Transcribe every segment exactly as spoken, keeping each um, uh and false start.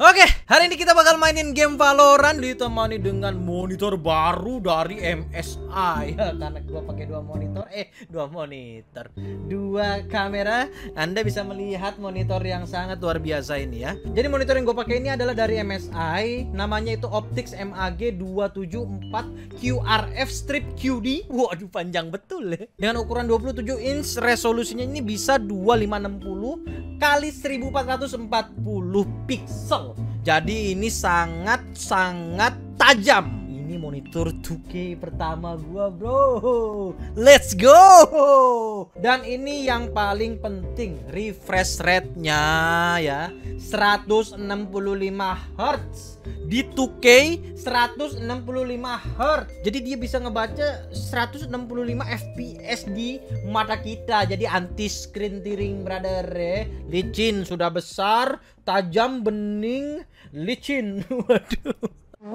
Oke, hari ini kita bakal mainin game Valorant ditemani dengan monitor baru dari M S I ya, karena gua pakai dua monitor, eh dua monitor, dua kamera. Anda bisa melihat monitor yang sangat luar biasa ini ya. Jadi monitor yang gue pakai ini adalah dari M S I, namanya itu Optix M A G dua tujuh empat Q R F Strip Q D. Waduh, panjang betul ya. Dengan ukuran dua puluh tujuh inch, resolusinya ini bisa dua ribu lima ratus enam puluh kali seribu empat ratus empat puluh pixel. Jadi ini sangat-sangat tajam. Ini monitor dua K pertama gua, bro. Let's go. Dan ini yang paling penting, refresh rate-nya ya, seratus enam puluh lima hertz. Di dua K seratus enam puluh lima hertz. Jadi dia bisa ngebaca seratus enam puluh lima F P S di mata kita. Jadi anti screen tearing, brother ya. Licin sudah besar, tajam, bening, licin. Waduh.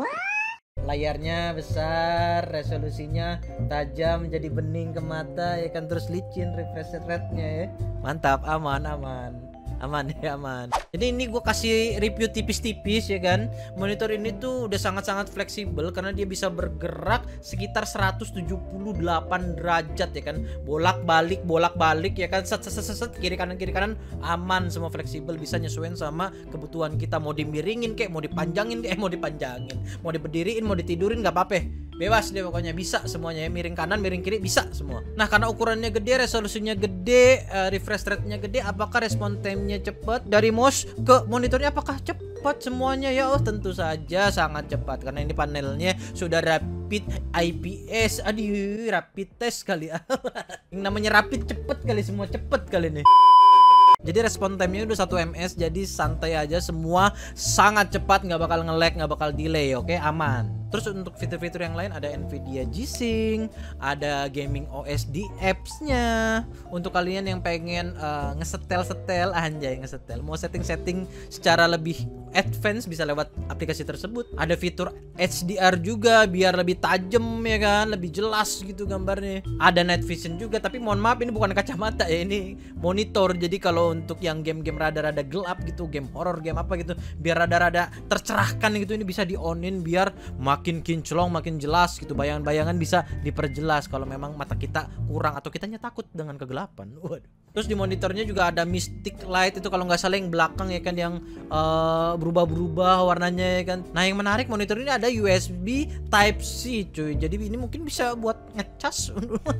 Layarnya besar, resolusinya tajam, jadi bening ke mata ya kan, terus licin refresh rate-nya ya. Mantap, aman aman. Aman ya, aman. Jadi ini gue kasih review tipis-tipis ya kan. Monitor ini tuh udah sangat-sangat fleksibel karena dia bisa bergerak sekitar seratus tujuh puluh delapan derajat ya kan. Bolak-balik, bolak-balik ya kan. Set set set set, kiri kanan kiri kanan, aman, semua fleksibel, bisa nyesuaiin sama kebutuhan kita. Mau dimiringin kayak, mau dipanjangin kayak, eh, mau dipanjangin, mau diberdiriin, mau ditidurin, nggak apa-apa. Bebas deh pokoknya, bisa semuanya ya, miring kanan, miring kiri, bisa semua. Nah, karena ukurannya gede, resolusinya gede, uh, refresh rate-nya gede, apakah respon time-nya cepat dari mouse ke monitornya, apakah cepat semuanya ya? Oh, tentu saja sangat cepat karena ini panelnya sudah rapid I P S. Aduh, rapid test kali ya. Yang namanya rapid cepet kali, semua cepet kali nih. Jadi respon time-nya udah satu M S, jadi santai aja, semua sangat cepat, nggak bakal nge-lag, nggak bakal delay, oke, aman. Terus untuk fitur-fitur yang lain ada Nvidia G-Sync, ada gaming O S di apps-nya. Untuk kalian yang pengen uh, ngesetel-setel, anjay ngesetel, mau setting-setting secara lebih advance bisa lewat aplikasi tersebut. Ada fitur H D R juga biar lebih tajam ya kan, lebih jelas gitu gambarnya. Ada night vision juga, tapi mohon maaf ini bukan kacamata ya, ini monitor. Jadi kalau untuk yang game-game rada-rada gelap gitu, game horror, game apa gitu, biar rada-rada tercerahkan gitu, ini bisa di-onin biar makin kinclong, makin jelas gitu, bayangan-bayangan bisa diperjelas kalau memang mata kita kurang atau kitanya takut dengan kegelapan. Waduh. Terus di monitornya juga ada Mystic Light, itu kalau nggak salah yang belakang ya kan, yang uh, berubah-berubah warnanya ya kan. Nah, yang menarik monitor ini ada U S B Type C cuy. Jadi ini mungkin bisa buat ngecas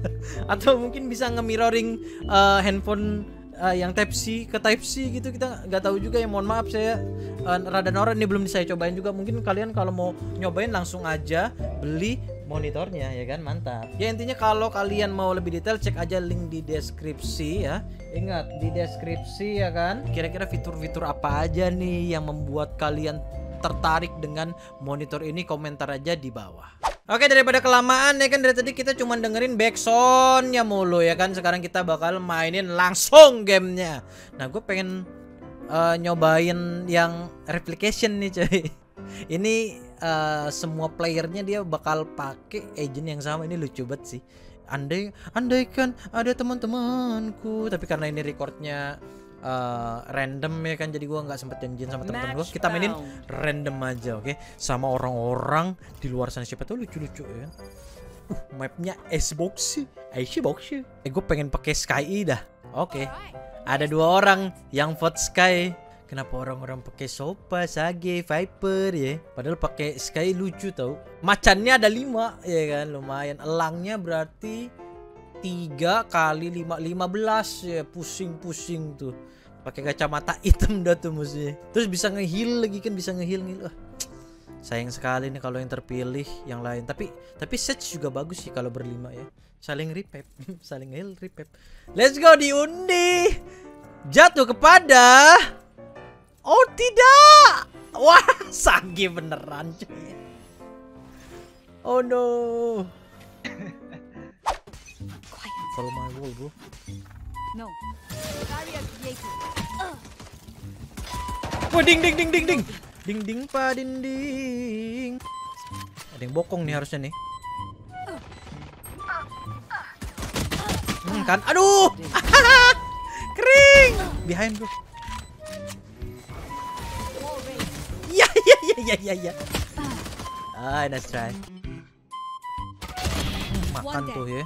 atau mungkin bisa nge-mirroring uh, handphone Uh, yang Type C ke Type C gitu, kita nggak tahu juga ya, mohon maaf saya uh, rada norak ini, belum saya cobain juga. Mungkin kalian kalau mau nyobain langsung aja beli monitornya ya kan, mantap ya. Intinya kalau kalian mau lebih detail cek aja link di deskripsi ya, ingat di deskripsi ya kan. Kira-kira fitur-fitur apa aja nih yang membuat kalian tertarik dengan monitor ini, komentar aja di bawah. Oke, daripada kelamaan ya kan, dari tadi kita cuma dengerin backsoundnya mulu ya kan. Sekarang kita bakal mainin langsung gamenya. Nah, gue pengen uh, nyobain yang replication nih cuy. Ini uh, semua playernya dia bakal pakai agent yang sama. Ini lucu banget sih. Andai, andai kan ada teman-temanku, tapi karena ini recordnya Uh, random ya kan, jadi gue nggak sempet janjian sama temen-temen gue. Kita mainin random aja, oke, okay? Sama orang-orang di luar sana, siapa tuh lucu-lucu ya. Uh, mapnya Xbox, Xbox. Eh, gue pengen pakai Sky dah. Oke, okay. Ada dua orang yang vote Sky. Kenapa orang-orang pakai Sopa, Sage, Viper ya? Padahal pakai Sky lucu tau. Macannya ada lima ya kan, lumayan. Elangnya berarti tiga kali lima, lima belas ya, pusing-pusing tuh. Pakai kacamata hitam dah tuh musuhnya. Terus bisa nge-heal lagi kan, bisa nge-heal ngil. Ah, sayang sekali nih kalau yang terpilih yang lain. Tapi tapi Sage juga bagus sih kalau berlima ya. Saling revive, saling heal, revive. Let's go, diundi. Jatuh kepada, oh tidak. Wah, Sage beneran cuy. Oh no. Follow my wall, bro. No. Wah, ding ding ding ding ding. Ding ding pa ding ding. Ada yang bokong nih harusnya nih. Hmm, kan? Aduh. Kering. Behind, bro. iya iya iya. Ah, nice try. Makan tuh ya.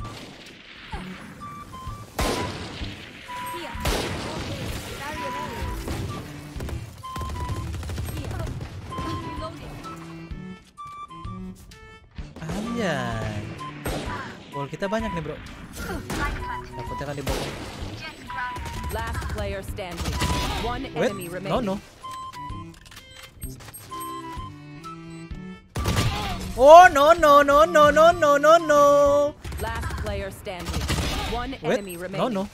Anjay. Gol kita banyak nih, bro. Takutnya kan dibokong. Last player standing. One Wait, enemy no remaining. no. Oh no no no no no no no no. Last player standing. One Wait, enemy no remaining. no.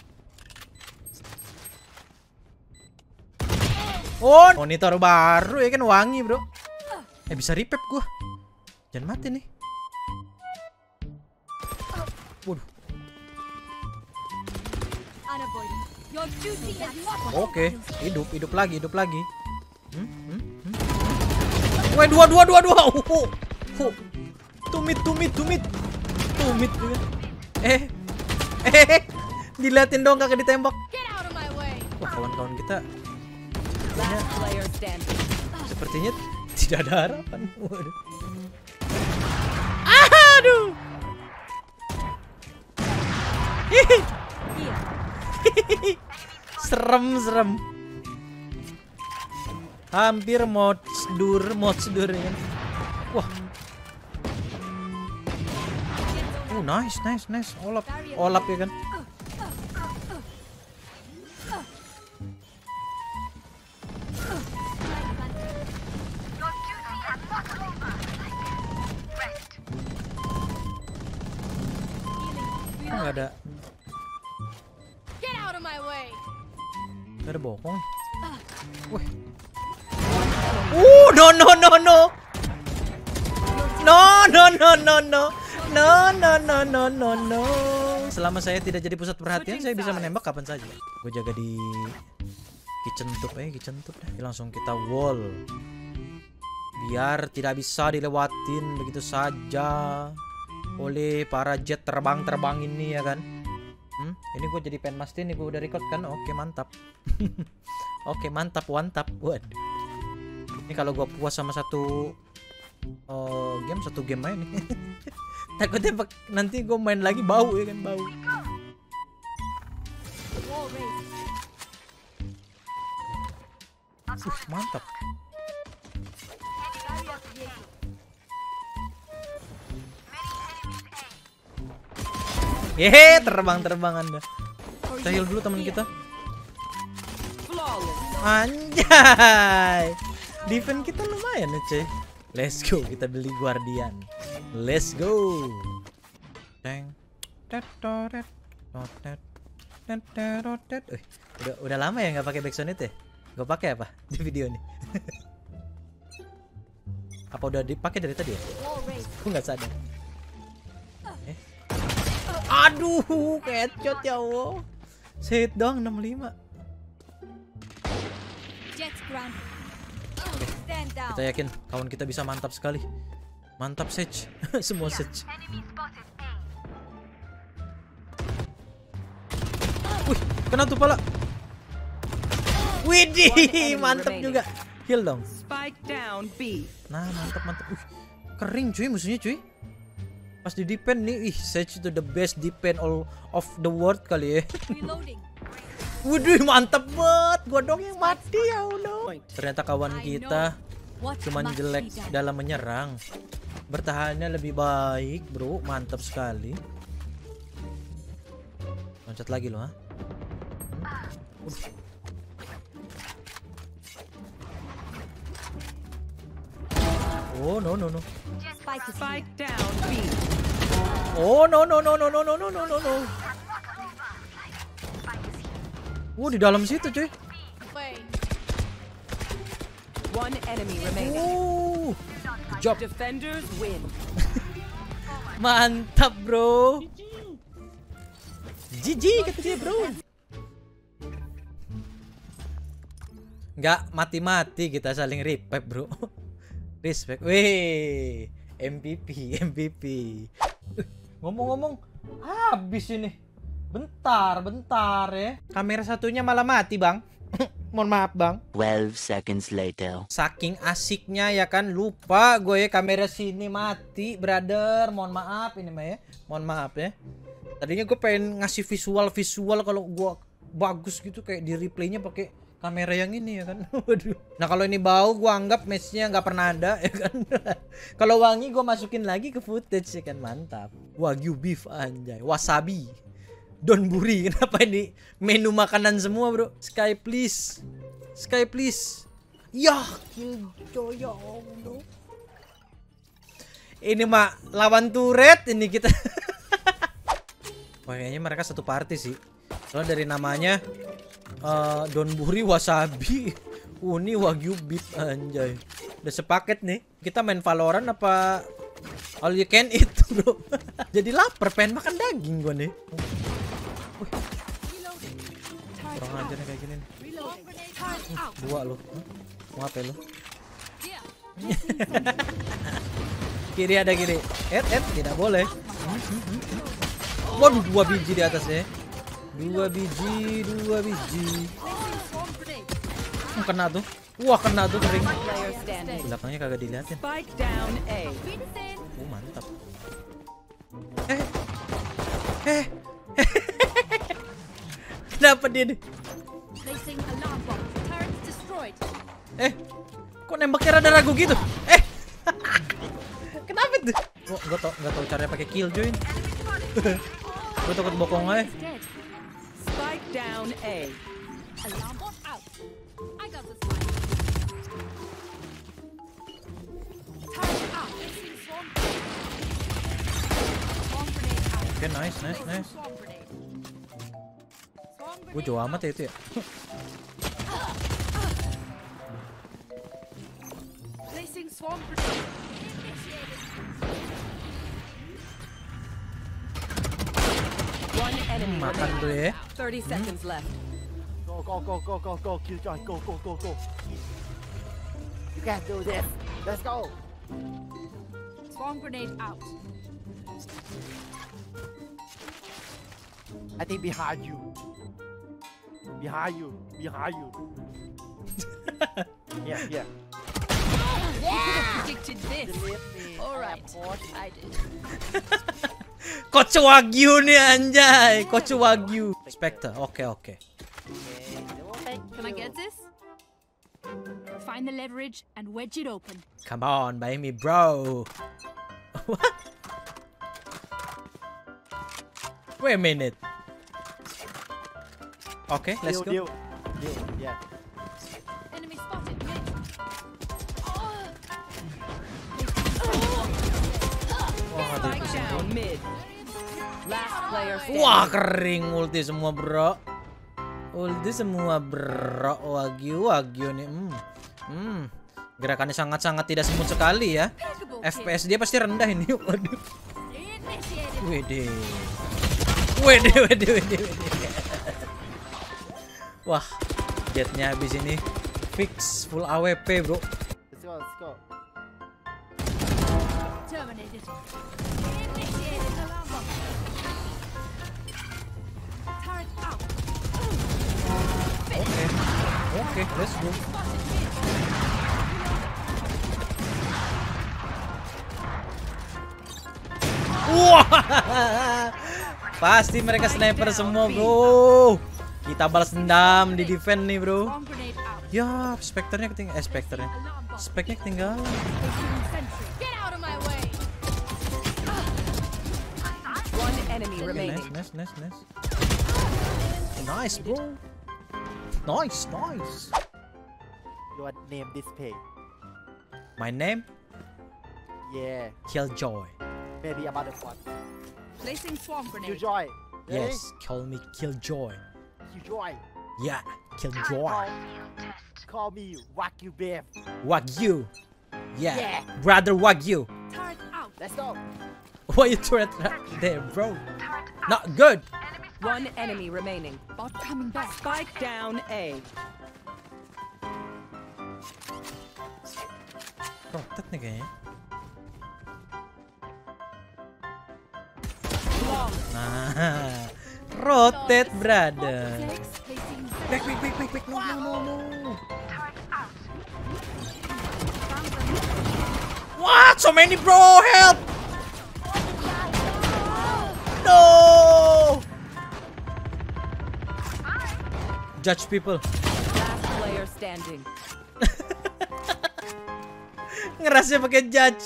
Oh, monitor baru ya kan, wangi, bro. Eh, bisa repep gua. Jangan mati nih. Waduh. Oke, hidup, hidup lagi, hidup lagi. Hmm, hmm, hmm. Woi, dua, dua, dua, dua. Uh, uh, uh. Tumit, tumit, tumit, tumit juga. Eh, eh, diliatin dong, kagak ditembak. Wah, kawan-kawan kita Last player standing. sepertinya tidak ada harapan. Waduh. Aduh. Hihi. Serem, serem. Hampir modsdur, modsdur ya kan. Wah. Oh, nice, nice, nice. Olap, olap ya kan. Nggak ada. Nggak ada bokong. Wih. Uh, no no no no. No no no no no. No no no no no no. Selama saya tidak jadi pusat perhatian, saya bisa menembak kapan saja. Gue jaga di kitchen tube eh, kitchen tube deh. Langsung kita wall. Biar tidak bisa dilewatin begitu saja oleh para jet terbang-terbang ini ya kan. Hmm, ini gue jadi pengen mastiin nih, gue udah record kan. Oke, mantap. Oke, mantap, mantap. Waduh. Ini kalau gue puas sama satu uh, game, satu game aja nih. Takutnya nanti gue main lagi bau ya kan, bau. Uh, mantap. Yehe, terbang-terbang Anda. Kita heal dulu teman kita. Anjay. Defense kita lumayan ya, cuy. Let's go, kita beli Guardian. Let's go. Teng. Tetoret. Totet. Tetoret. Eh, udah udah lama ya nggak pakai backsound itu ya? Gue pakai apa di video ini? Apa udah dipakai dari tadi ya? Gue nggak sadar. Eh. Aduh, headshot ya Allah. Hit dong enam puluh lima. Oke, kita yakin kawan kita bisa mantap sekali. Mantap Sage. Semua Sage. Wih, kena tuh pala. Widih, mantap juga. Heal dong. Spike down B. Nah, mantap mantap. Uh, kering cuy musuhnya cuy. Pas di defend nih, ih Sage itu the best defend all of the world kali ya. Waduh, mantap banget. Gua dong yang mati ya Allah. Ternyata kawan kita cuman jelek dalam menyerang. Bertahannya lebih baik, bro. Mantap sekali. Loncat lagi loh, ha. Oh, no no no. Spike down B. Oh, no no no no no no no no no no. Oh, di dalam situ, cuy. One enemy remaining. Oh, good job. Defenders win. Mantap, bro. G G kata dia, bro. Nggak mati-mati kita saling revive, bro. Respect. Weh, M V P, M V P. Ngomong-ngomong, habis ini. Bentar, bentar ya. Kamera satunya malah mati, Bang. Mohon maaf bang. twelve seconds later. Saking asiknya ya kan, lupa gue ya kamera sini mati, brother. Mohon maaf ini mah ya. Mohon maaf ya. Tadinya gue pengen ngasih visual-visual kalau gue bagus gitu kayak di replaynya pakai kamera yang ini ya kan. Waduh. Nah kalau ini bau gue anggap matchnya nggak pernah ada ya kan. Kalau wangi gue masukin lagi ke footage ya kan, mantap. Wagyu beef anjay, wasabi. Donburi, kenapa ini menu makanan semua bro? Sky please, Sky please. Ya, Killjoy ya Allah. Ini mah lawan turret ini kita. Wah, kayaknya mereka satu party sih. Soalnya dari namanya uh, Donburi wasabi, Uni Wagyu beef anjay. Udah sepaket nih. Kita main Valorant apa all you can eat bro? Jadi lapar pengen makan daging gua nih. Kurang ajar nih kayak gini nih. Hmm, dua lo. Mau apa lo? Kiri ada kiri. Eh, eh, tidak boleh. Waduh, dua biji di atasnya. Dua biji, dua biji. Hmm, kena tuh. Wah, kena tuh kering. Belakangnya kagak dilihatin. Spike down A. Oh, mantap. Eh. Eh. Kenapa dia nih? Eh, kok nembaknya rada ragu gitu? Eh, kenapa tuh? Oh, gue tau, nggak tau caranya pakai Killjoy. Gue takut bokong aja. Spike down A. Oke, okay, nice, nice, nice. Gue jauh amat ya itu ya. One enemy Makan tuh ya. thirty seconds left. Go, go, go, go, go, go, Killjoy, go, go, go, go. You can do this. Let's go. Swarm grenade out. I think behind you. Behind you. Behind you. Yeah, yeah. Predicted this. All right, I did. Coach Wagyu nih anjay, Coach Wagyu. Spectre, oke okay, oke. Okay. Can I get this? Find the leverage and wedge it open. Come on, buy me, bro. What? Wait a minute. Oke, okay, let's go. Deal, deal, yeah. Enemy spotted. Mid. Wah, ada Spike down mid. Last player standing. Wah, kering ulti semua, bro. Ulti semua, bro. Wagyu, Wagyu nih. Hmm. Hmm. Gerakannya sangat-sangat tidak smooth sekali ya. F P S dia pasti rendah ini. Waduh. Wede. Wede, wede, wede, wede. Wah, jetnya habis ini fix full A W P, bro. Let's go, let's go. Terminated. Initiated alarm bomb. Turret out. Oke, okay. oke, okay, let's go. Wah, pasti mereka sniper semua, bro. Kita balas dendam di defend nih, bro. Swarm grenade out. Ya, spekternya ketinggalan. Eh, spekternya. Alarm bomb. Speknya ketinggalan. Sentry. Get out of my way. One enemy Okay, remaining. nice, nice, nice, nice. Nice, bro. Nice, nice. Your name display. My name Yeah. Killjoy. Maybe about the one. Placing swarm grenade. Killjoy. Ready? Yes, call me Killjoy. Killjoy. Yeah, Killjoy. Call me Wagyu beef. Wagyu. Yeah, Yeah. brother Wagyu. Turret out. Let's go. Why you turret right there, bro? Not good. One enemy remaining. Bot coming back. Spike down A. Rotet nih kayaknya. Long. Nah, rotate, brother. Six. Placing Back, back, back, back, back. No, no, no, no. What? So many, bro. Help. No. Judge people. Last player standing. Ngerasnya pakai judge.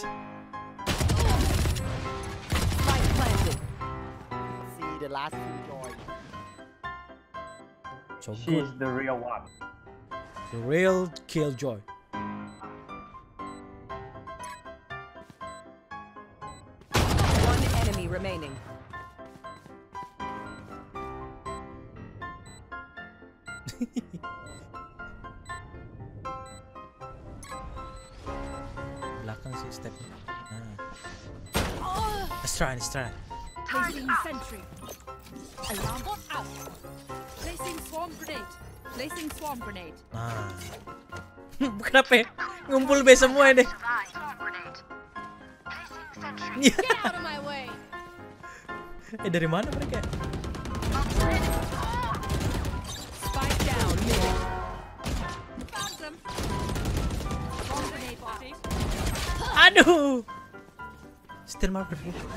Spike planted. See the last killjoy. So She's good. the real one. The real killjoy. One enemy remaining. Belakang sih stepnya. Nah. Let's try, let's try. Placing sentry. Alarm bot out. Placing swarm grenade. Placing swarm grenade. Nah. Kenapa ya? Ngumpul be semua deh. Get out of my way. Eh dari mana mereka? Spike down mid. Found them. Swarm grenade bot. Aduh. Still market.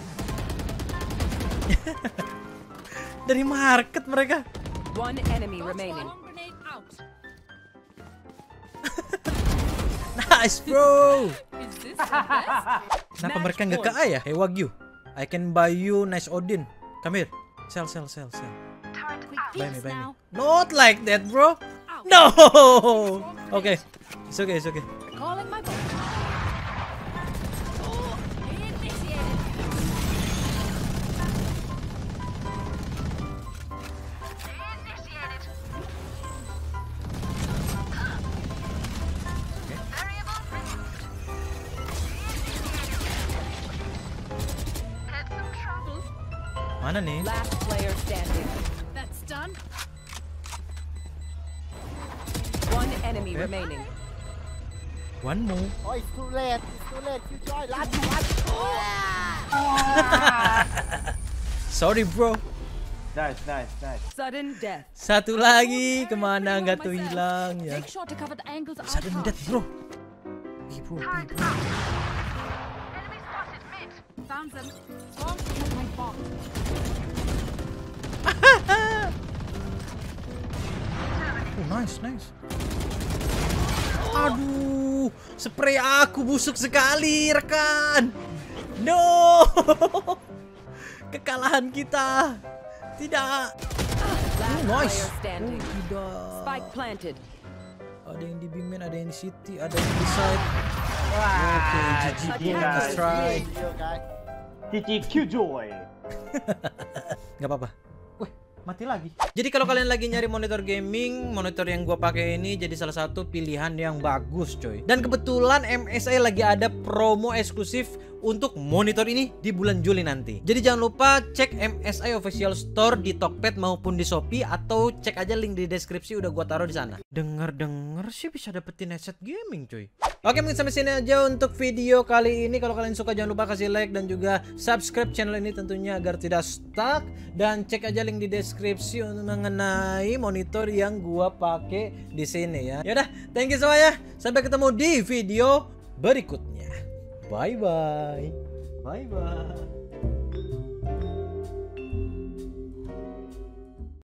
Dari market mereka. One enemy remaining. Swarm grenade out. Nice, bro. Is this the best? Kenapa mereka nggak ke A ya? Hey Wagyu, I can buy you nice Odin. Come here. Sell, sell, sell, sell. Quick Buy me, peeks buy me. now. Not like that, bro. Out. No. Okay. It's okay, it's okay. Calling my bot. Oh, initiated. Mana nih? Last player standing. That's done. One enemy Okay. remaining. One more. Oh, it's too late. It's too late. Killjoy, run, run. Sorry, bro. Nice, nice, nice. Sudden death. Satu lagi kemana nggak tuh hilang ya? Make sure to cover the angles out Sudden front. death, bro. Ih, bro, ih, bro. Found them. Swarm grenade bot. Oh, nice, nice. Aduh, spray aku busuk sekali, rekan. No, kekalahan kita. Tidak. Last Nice. player standing. Oh, tidak. Spike planted. Ada yang di B-main, ada yang di City, ada yang di side. Wah, Oke, G G, G G, bro. guys. Let's try. Killjoy. G G Killjoy. Nggak apa-apa. Wih, mati lagi. Jadi kalau kalian lagi nyari monitor gaming, monitor yang gua pakai ini jadi salah satu pilihan yang bagus, coy. Dan kebetulan M S I lagi ada promo eksklusif untuk monitor ini di bulan Juli nanti. Jadi jangan lupa cek M S I official store di Tokped maupun di Shopee, atau cek aja link di deskripsi, udah gua taruh di sana. Dengar-dengar sih bisa dapetin headset gaming, coy. Oke, mungkin sampai sini aja untuk video kali ini. Kalau kalian suka jangan lupa kasih like dan juga subscribe channel ini tentunya agar tidak stuck, dan cek aja link di deskripsi untuk mengenai monitor yang gua pakai di sini ya. Yaudah, thank you semuanya. Sampai ketemu di video berikutnya. Bye bye. Bye bye.